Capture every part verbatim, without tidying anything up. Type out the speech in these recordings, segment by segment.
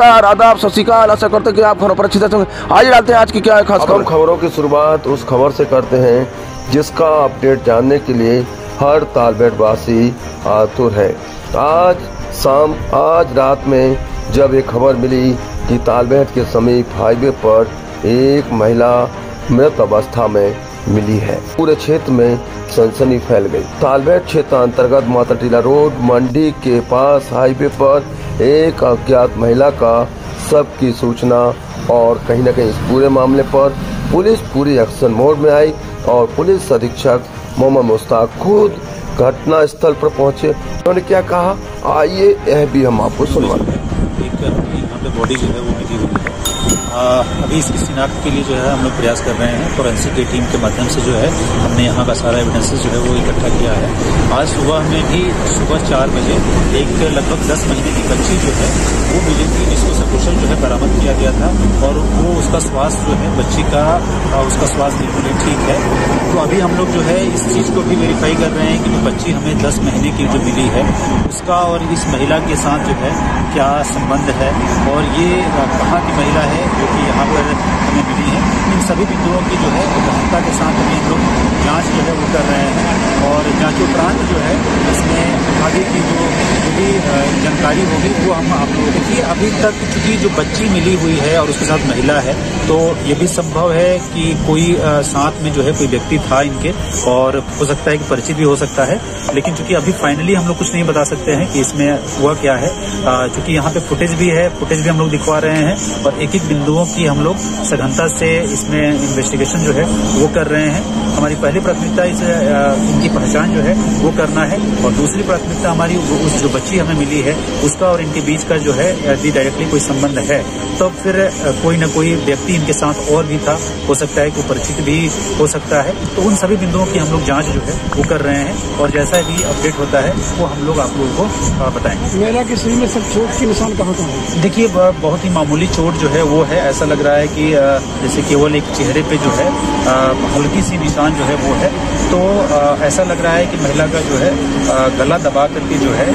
नमस्कार, आदाब, सत श्री अकाल। आशा करते हैं कि आप खबरों पर अच्छी तरह होंगे। आज डालते हैं आज की क्या है खास खबर। खबरों की शुरुआत उस खबर से करते हैं जिसका अपडेट जानने के लिए हर तालबेट वासी आतुर है। आज शाम आज रात में जब एक खबर मिली कि तालबेट के समीप हाईवे पर एक महिला मृत अवस्था में मिली है, पूरे क्षेत्र में सनसनी फैल गई। तालबेट क्षेत्र अंतर्गत माता टीला रोड मंडी के पास हाईवे पर एक अज्ञात महिला का शव की सूचना और कहीं न कहीं इस पूरे मामले पर पुलिस पूरी एक्शन मोड में आई और पुलिस अधीक्षक मोहम्मद मुश्ताक खुद घटना स्थल पर पहुंचे। उन्होंने क्या कहा, आइए यह भी हम आपको सुनवाते हैं। एक यहाँ पे बॉडी जो है वो मिली हुई है। आ, अभी इसकी शिनाख्त के लिए जो है हम लोग प्रयास कर रहे हैं। फोरेंसिक की टीम के माध्यम से जो है हमने यहाँ का सारा एविडेंसेस जो है वो इकट्ठा किया है। आज सुबह में भी सुबह चार बजे एक लगभग दस महीने की बच्ची जो है वो मिली थी, जिसको सकुशल जो है बरामद किया गया था और वो उसका स्वास्थ्य जो है बच्ची का उसका स्वास्थ्य बिल्कुल ठीक है। तो अभी हम लोग जो है इस चीज़ को भी वेरीफाई कर रहे हैं कि जो बच्ची हमें दस महीने की जो मिली है उसका और इस महिला के साथ जो है क्या संबंध है और ये कहाँ की महिला है जो कि यहाँ पर हमें मिली है। इन सभी बिंदुओं की जो है गहनता के साथ अभी हम लोग जांच जो है वो कर रहे हैं और जांच उपरांत जो है इसमें आगे की जो जो भी जानकारी होगी वो हम आप लोग देखिए। अभी तक चूंकि जो बच्ची मिली हुई है और उसके साथ महिला है तो ये भी संभव है कि कोई साथ में जो है कोई व्यक्ति था इनके और हो सकता है कि परिचित भी हो सकता है, लेकिन चूंकि अभी फाइनली हम लोग कुछ नहीं बता सकते हैं कि इसमें हुआ क्या है। चूंकि यहाँ पे फुटेज भी है, फुटेज भी हम लोग दिखवा रहे हैं और एक एक बिंदुओं की हम लोग सघनता से इसमें इन्वेस्टिगेशन जो है वो कर रहे हैं। हमारी पहली प्राथमिकता इस इनकी पहचान जो है वो करना है और दूसरी प्राथमिकता हमारी उस जो बच्ची हमें मिली है उसका और इनके बीच का जो है यदि डायरेक्टली कोई संबंध है तो फिर कोई न कोई व्यक्ति इनके साथ और भी था, हो सकता है कि परिचित भी हो सकता है। तो उन सभी बिंदुओं की हम लोग जांच जो है वो कर रहे हैं और जैसा भी अपडेट होता है वो हम लोग आप लोगों को बताएंगे। मेरा के शरीर में सब चोट के निशान कहाँ कहाँ है? देखिए बहुत ही मामूली चोट जो है वो है। ऐसा लग रहा है कि जैसे केवल एक चेहरे पे जो है हल्की सी निशान जो है वो है। तो ऐसा लग रहा है कि महिला का जो है गला दबा करके जो है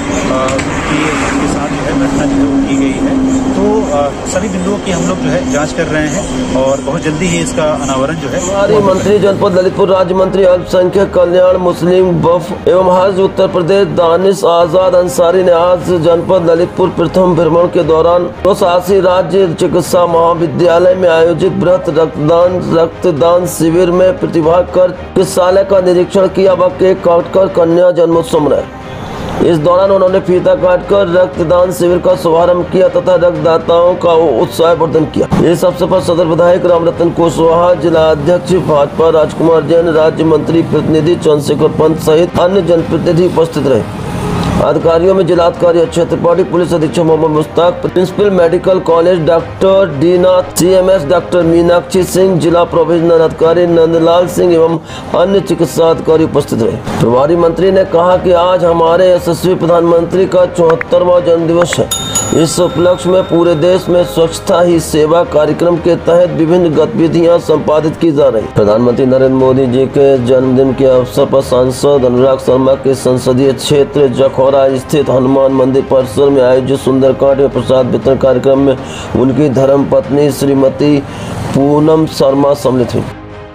के साथ जो है घटना जो है वो की गई है। तो सभी बिंदुओं की हम लोग जो है जांच कर रहे हैं और बहुत जल्दी ही इसका अनावरण जो है। मंत्री जनपद ललितपुर राज्य मंत्री अल्पसंख्यक कल्याण मुस्लिम वफ एवं हज उत्तर प्रदेश दानिश आजाद अंसारी ने आज जनपद ललितपुर प्रथम भ्रमण के दौरान शासी राज्य चिकित्सा महाविद्यालय में आयोजित बृहत रक्तदान रक्तदान शिविर में प्रतिभाग कर चिकित्सालय का निरीक्षण किया व केक काटकर कन्या जन्मोत्सव मनाया। इस दौरान उन्होंने फीता काटकर रक्तदान शिविर का शुभारंभ किया तथा रक्तदाताओं का उत्साहवर्धन किया। इस अवसर पर सदर विधायक रामरतन कुशवाहा, जिला अध्यक्ष भाजपा राजकुमार जैन, राज्य मंत्री प्रतिनिधि चंद्रशेखर पंत सहित अन्य जनप्रतिनिधि उपस्थित रहे। अधिकारियों में जिलाधिकारी अक्षय त्रिपाठी, पुलिस अधीक्षक Mohammad Mushtaq, principal medical college doctor D Nath, CMS doctor Meenakshi Singh, जिला प्रोविजनल अधिकारी नंदलाल सिंह एवं अन्य चिकित्सा अधिकारी उपस्थित रहे। प्रभारी मंत्री ने कहा कि आज हमारे यशस्वी प्रधानमंत्री का चौहत्तरवां जन्म दिवस है। इस उपलक्ष्य में पूरे देश में स्वच्छता ही सेवा कार्यक्रम के तहत विभिन्न गतिविधियां संपादित की जा रही। प्रधानमंत्री नरेंद्र मोदी जी के जन्मदिन के अवसर पर सांसद अनुराग शर्मा के संसदीय क्षेत्र जखौरा स्थित हनुमान मंदिर परिसर में आयोजित सुंदरकांड में प्रसाद वितरण कार्यक्रम में उनकी धर्मपत्नी श्रीमती पूनम शर्मा सम्मिलित हुई।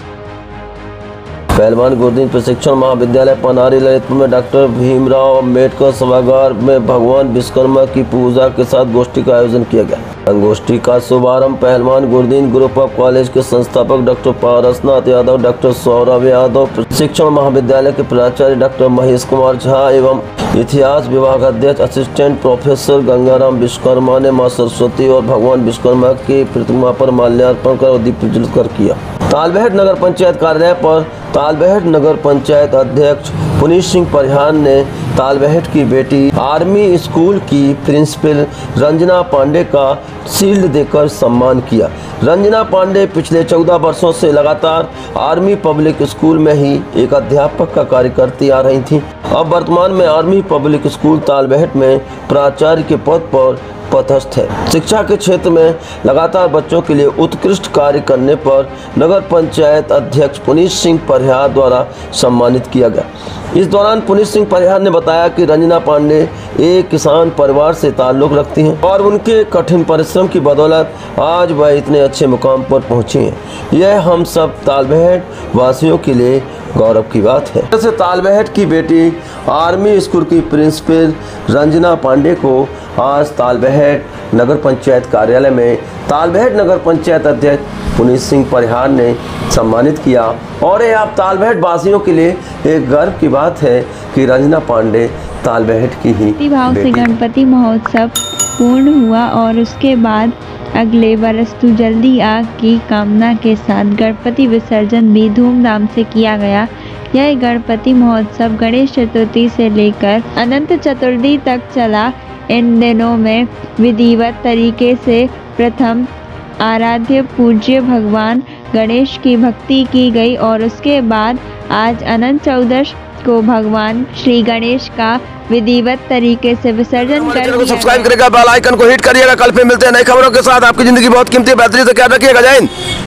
पहलवान गुरुदीन प्रशिक्षण महाविद्यालय पनारी ललितपुर में डॉक्टर भीमराव अम्बेडकर सभागार में भगवान विश्वकर्मा की पूजा के साथ गोष्ठी का आयोजन किया गया। गोष्ठी का शुभारंभ पहलवान गुरुदीन ग्रुप ऑफ कॉलेज के संस्थापक डॉक्टर पारसनाथ यादव, डॉक्टर सौरभ यादव, प्रशिक्षण महाविद्यालय के प्राचार्य डॉक्टर महेश कुमार झा एवं इतिहास विभाग अध्यक्ष असिस्टेंट प्रोफेसर गंगाराम विश्वकर्मा ने मां सरस्वती और भगवान विश्वकर्मा की प्रतिमा पर माल्यार्पण कर दीप प्रज्वलित कर किया। तालबेहट नगर पंचायत कार्यालय पर तालबेहट नगर पंचायत अध्यक्ष पुनीत सिंह परिहार ने तालबेहट की बेटी आर्मी स्कूल की प्रिंसिपल रंजना पांडे का शील्ड देकर सम्मान किया। रंजना पांडे पिछले चौदह वर्षों से लगातार आर्मी पब्लिक स्कूल में ही एक अध्यापक का कार्य करती आ रही थी। अब वर्तमान में आर्मी पब्लिक स्कूल तालबेहट में प्राचार्य के पद पर पदस्थ है। शिक्षा के क्षेत्र में लगातार बच्चों के लिए उत्कृष्ट कार्य करने पर नगर पंचायत अध्यक्ष पुनीत सिंह परिहार द्वारा सम्मानित किया गया। इस दौरान पुनीत सिंह परिहार ने बताया कि रंजना पांडे एक किसान परिवार से ताल्लुक रखती हैं और उनके कठिन परिश्रम की बदौलत आज वह इतने अच्छे मुकाम पर पहुंची हैं। यह हम सब तालबेहट वासियों के लिए गौरव की बात है। जैसे तालबेहट की बेटी आर्मी स्कूल की प्रिंसिपल रंजना पांडे को आज तालबेहट नगर पंचायत कार्यालय में तालबेहट नगर पंचायत अध्यक्ष पुनीत सिंह परिहार ने सम्मानित किया और ये आप तालबेहट वासियों के लिए एक गर्व की बात है कि रंजना पांडे तालबेहट की ही भक्ति भाव से गणपति महोत्सव पूर्ण हुआ और उसके बाद अगले वर्ष तू जल्दी आ की कामना के साथ गणपति विसर्जन भी धूमधाम से किया गया। यह गणपति महोत्सव गणेश चतुर्थी से लेकर अनंत चतुर्थी तक चला। इन दिनों में विधिवत तरीके से प्रथम आराध्य पूज्य भगवान गणेश की भक्ति की गई और उसके बाद आज अनंत चतुर्दशी को भगवान श्री गणेश का विधिवत तरीके से विसर्जन कर दिया। सब्सक्राइब करेगा, बेल आइकन को हिट करिएगा। कल फिर मिलते हैं नई खबरों के साथ। आपकी जिंदगी बहुत कीमती है, बेहतरीन से ख्याल रखिएगा। जय हिंद।